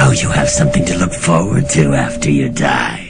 Now you have something to look forward to after you die.